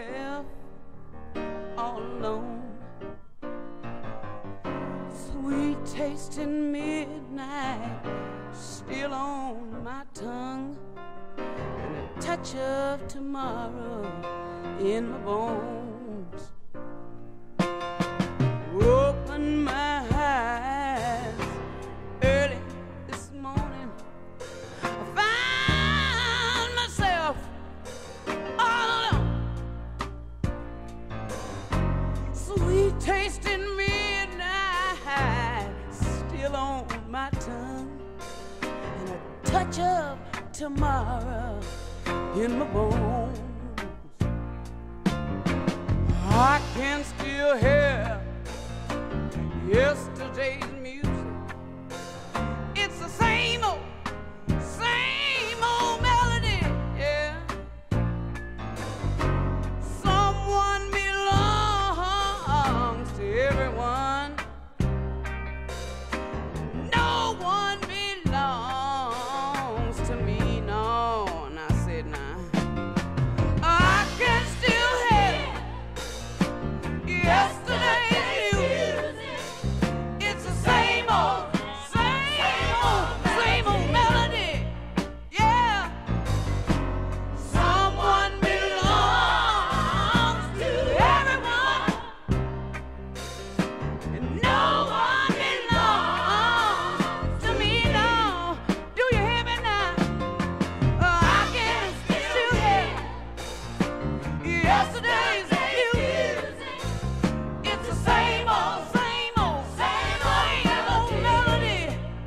myself all alone. Sweet tasting midnight still on my tongue, and a touch of tomorrow in my bones. Open my eyes early this morning, I found myself all alone. Sweet tasting midnight still on my tongue, and a touch of tomorrow in my bones. I can still hear yesterday's music. It's the same old melody, yeah. Someone belongs to everyone. No one belongs to me, no. And I said, nah. I can still hear yesterday's music. It's the same old melody, yeah. Someone belongs to everyone, and no one belongs to me, no. Do you hear me now? I can still hear yesterday's music. It's the same old melody.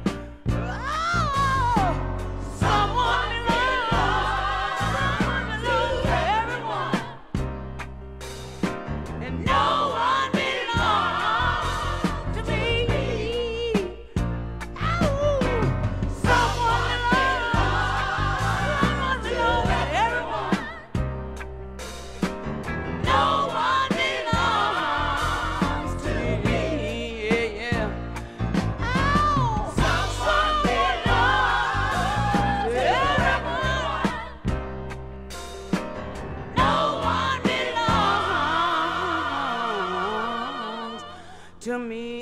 Oh, someone belongs to everyone, and no one belongs to me. Oh, someone belongs to everyone. No one belongs to me, yeah, yeah. Oh, someone belongs to everyone. No one belongs to me.